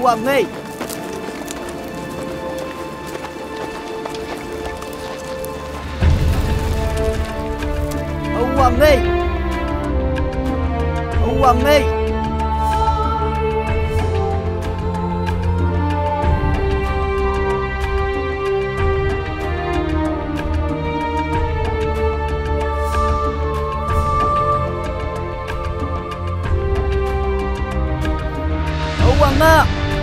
วังไงเอาวังไงเอาวังไงวังนะ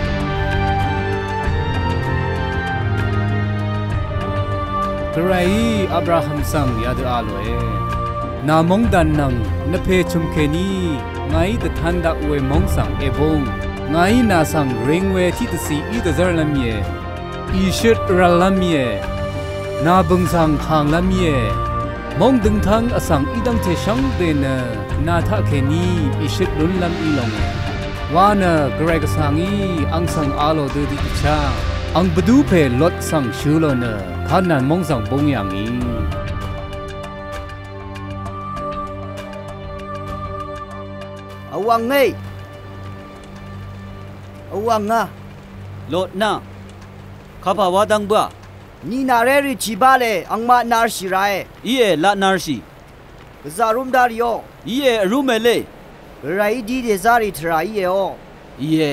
กระไรอับราฮัมสังยาดอาลเวนามงดันนังนเพชุมเคนีไงแต่ทันดาอวยมงสังเอบงไงนาสังเริงเวที่ตสีอีตเจอร์ลำเยอีชิดรัลลำเยนาบึงสังหางลำเยมงดึงทั้งอสังอีดังเทชังเดนนาทะเคนีอีชิดลุนลำอีลงวานะกระไรก็สังอีอังสังอาโลเดดิชาอังบดูเพลดสังชูโลเนขันนันมงสังบงอย่างอีเอาวังไงเอาวังนะโลดนะข้าพาวาดังบ่นี่นาเรริชิบาเลอังมานาร์ชิไรอีเอละนาร์ชีกซารุมดาริโออีเอรูเมเลไรดีเดซาริทราอีเอโออีเอ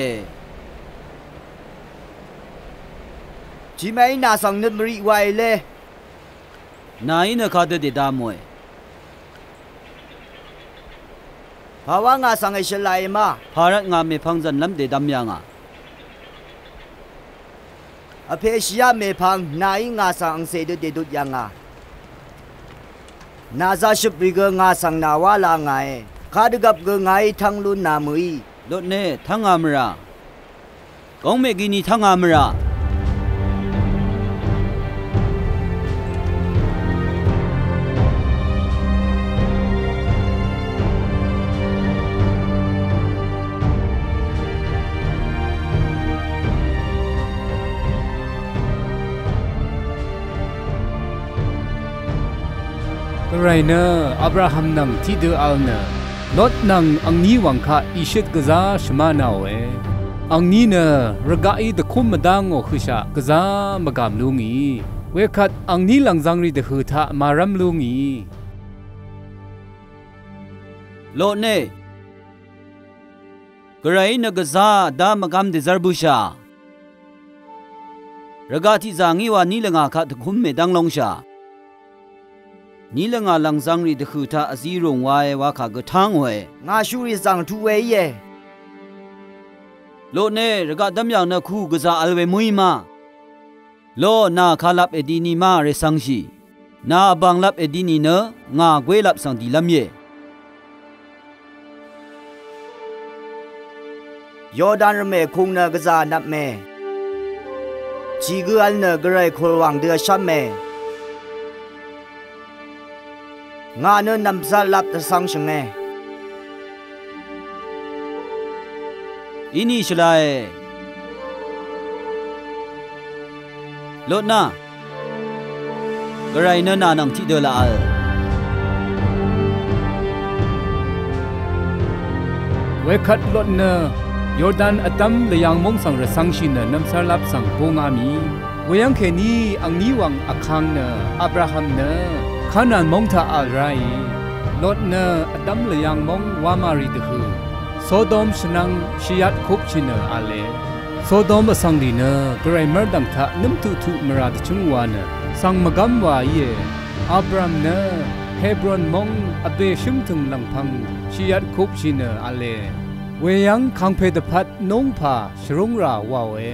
จิไม่น่าสังนึกมริไวเลยนายนักขาดเดดามวยภาวะงาสังเอชลายมาภารัตงาเมพังจันลำเดดามยังอ่ะอเพชยาเมพังนายงาสังเสดเดดุยังอ่ะนาซาชิบริกงาสังนาวาลาไงข้าดึกับกงไงทั้งลุนนามุยโลดเน่ทั้งอามรากองเมกินีทั้งอามราไรเนออับราฮัมนังที่เดืออัลเนลดนังอังนี้วังคาอิชิดกะซาชมานาเวอังนี้เนระกาอีตะคุมมดังโอคุชากะซามะกามลุงอีเวคัดอังนี้หลังจังรีเดหือทะมารัมลุงอีโลเน่กระไรนกะซาดามะกามเดซาร์บูชาระกาที่จางีวานี้ละงาคาตะคุมเมดังลงชานี่ละงาลังซังรีตะคือทาอซีรงวายวาขากะทางเวงาชูริสังทูเวเยโลเน่ระกะดำยังนะคูกะซาอัลเวมุยมาโลนาคาลับเอดีนีมาเรซังชีนาบังลับเอดีนีเนงากวยลับสังดีลำเยยอร์ดานเมคุงเนกะซานับเมจีกอัลเนกะไรโคลวังเดือชัมเมงานนำซาลับตะสังชงเงอินิชลายโลดนากระไรเนนานังที่เดลาอัลเวคัดลดเนยอร์ดานอตัมเลยยังมงสังระสังชินนำซาลับสังโกงามีเวียงเคนีอังนี้วังอักขังเนอับราฮัมเนขนาดมองท่าอะไรลดเนอดัมเลยยังมองวามารีตคือโซโดมชนังชียัดคุบชินอาเลโซโดมสังดีเนกรายมรดังท่านิมทุทุมราดจุงวานสังมกำวาเยอับรามเนเฮบรอนมองอเบชิมถึงลังพังชียัดคุบชินอาเลเวียงคังเพดพัดนงพาชรุงราวาเว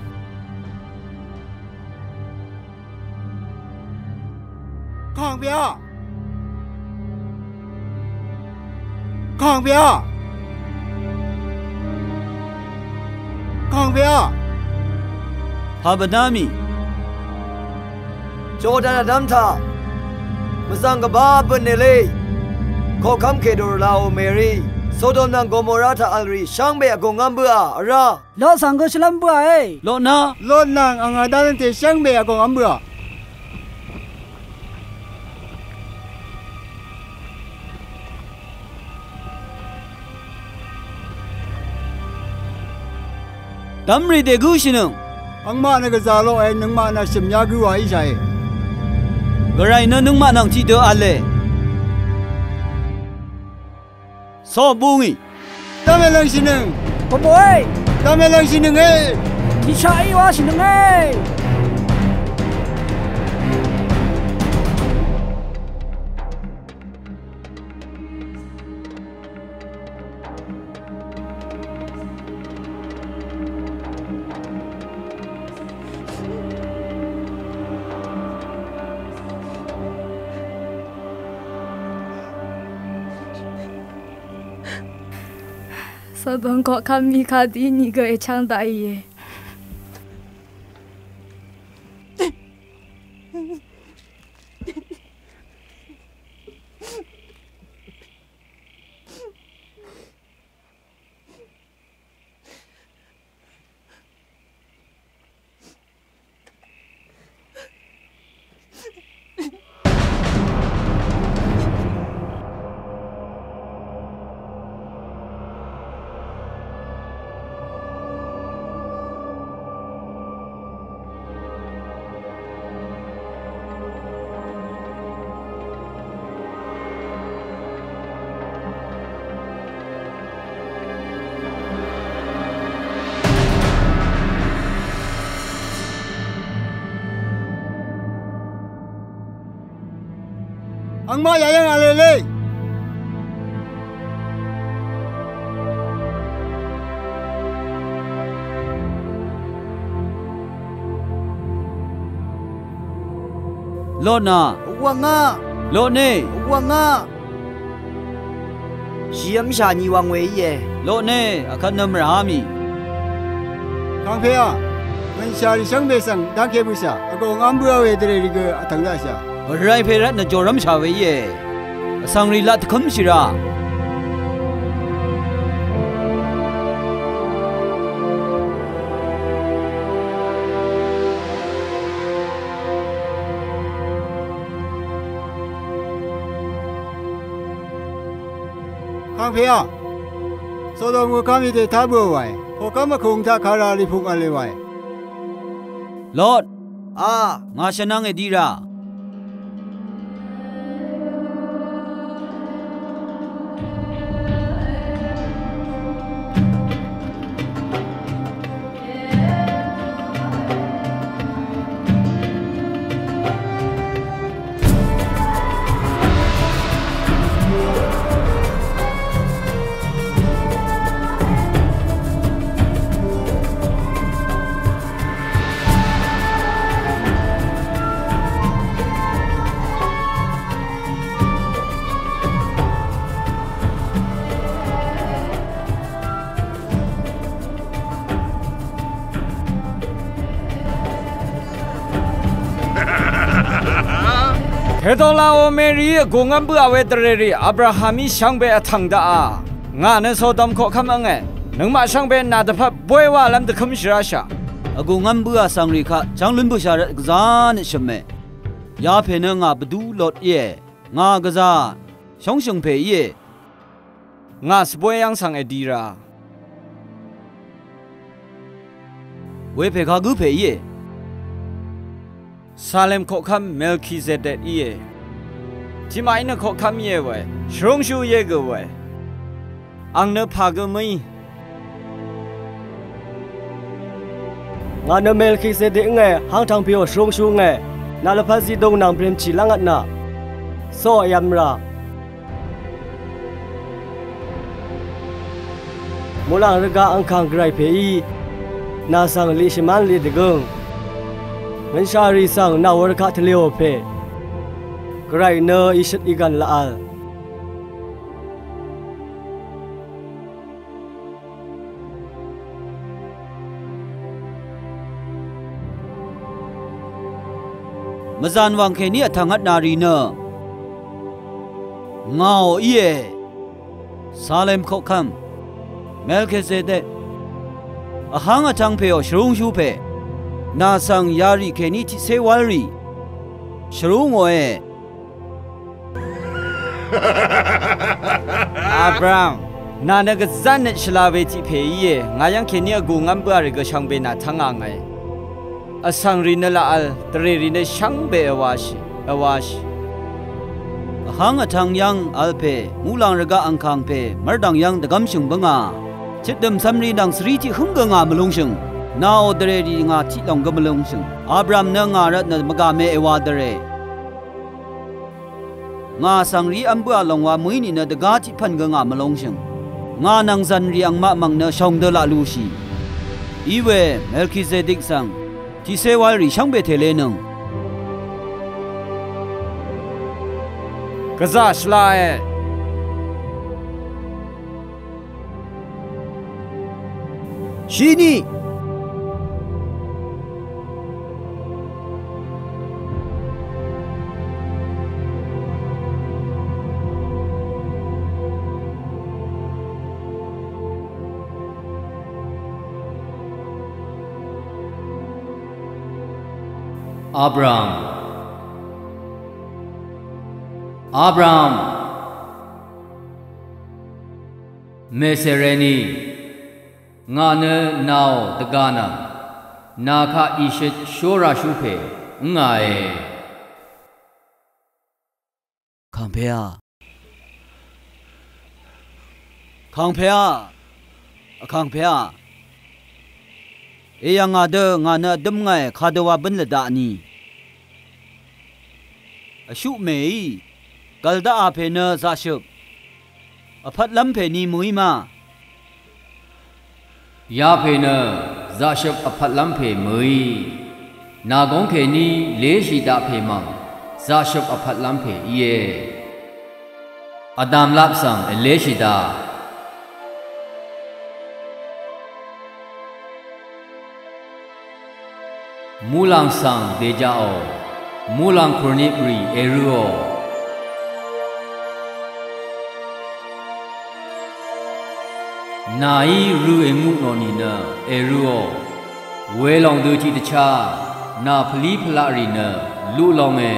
ของเบียของเบียของเบียฮาบนามีโจดานดัมทามุสังกบาบเนเลขอคำเคโดลาโอเมรีโซโดมนังโกโมราทาอัลรีช่างเบียกงอัมเบือระลอสังก็ฉลัมบัวโลนาโลนังอังอาดาลเตช่างเบียกงอัมเบือดัมรีเดกูชินึงอังมานะกะซาโลเอนึงมานะชิมยากูวาอีชัยกระไรนะนึงมานังที่เดออาเลซอบุงีตาเมลังชินึงขโมยตาเมลังชินึงเอ้ที่ใช้ว่าชินงไง Sabang kami kadi ni ke ecang dai. Ang ma yayang alele. Lona, Wanga, Lone, Wanga. Siam sha ni wang wei ye. Lone, akan namrami. Kang Phea, ngan sha ri sang be sang dang ke bu sha. Ako ngam bu we de ri ge atang da sha. ไรเพรัตนจอรำชาเวย์สังริลัดคำชิระ Kang Phea, so do mu kami de ta bu wai. Ko kam ma khung ta khara ri phung ale wai. ลอด Ah, งาชนังเอดีราเฮดอลาโอเมรีกงอันเบื่อเวทเรรีอับราฮัมิช่างเบอทังดางานในโซดอมขอคำอังเงนึงมาช่างเบนาดพับบวยว่าลำตะคำชิราชากูงันบัวสังริคะจังลุนบุชาระกซานชเมยาเพนงาบดูลดเย่งากซาชงชงเพเย่งาสบวยยังสังเอดีราเวเพคากูเพเย่ซาเลมขอคำเมลคิเซเดตเย่ที่มาอินขอคำเย่เวชงชูเย่กเวอังเนพากไม่ ngana mel khi se de nge hang thang pio shrong shu nge na la pha si dong nang prem chi langat na so yamra molang rega ang khang grai phe i na sang li shiman li de gung ngan sha ri sang na war kha thleo phe grai ne ishat igan la al มาจานวังแค่นี้ทางอัดนารีเนอเงาเย่ซาเลมเขาคำเมลเคเซเดอาหางอาจังเพอชรุงชูเพนาสังยารีแค่นี้ที่เซวารีชรุงโอเอ Abram นาเนกจันเนชลาเวจิเพย์งายังแค่นี้กูงำบัวริกช่างเบน่าทั้งอ่างไงอสังรินละอัลตรีรินช่างเบอวาชิหังทางยังอัลเพมูลังรกะอังคังเพมรดังยังตะกำชงบังอาจิตดมสัมรีดังสรีที่หึงกงามลงชงนาอดเรดีงาที่ลงกมลงชงอับรามเนงารัตนมกาเมเอวาดเรงาสังรีอัมบัวลงว่ามุยนี่เนตะกาที่พันกงามลงชงงานังจันรีอังมามังเนชงเดละลูชีอีเวเมลคิเซดิกสังที่เซวารีช่างเบเทเลนึงกะซาชลาเอชีนี Abram Mesereni Ngane now the Ghana Naka Ishit Shora Shupe Ngae Kangpea Eya nga de nga na dem ngai khadawa ban la da ni Ashu mei kalda a phe na za shup aphat lam phe ni mui ma Ya phe na za shup aphat lam phe mui Na gong khe ni le shi da phe ma za shup aphat lam phe ye Adam lap sang le shi da Mulang sang dejao Mulang kronipri eruo Nai ru emu no ni na eruo We long du chi cha na phli phlari na lu long e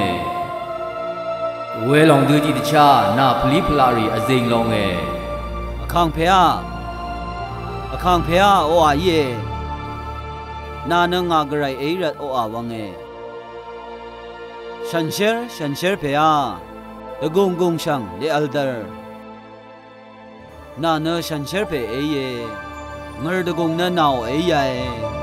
We long du chi cha na phli phlari azing long e Akhang phea o a ye Na na nga grai eirat o awange Shansher phea the gong shang le alder Na na shansher phe eye ngar de gong na nao eye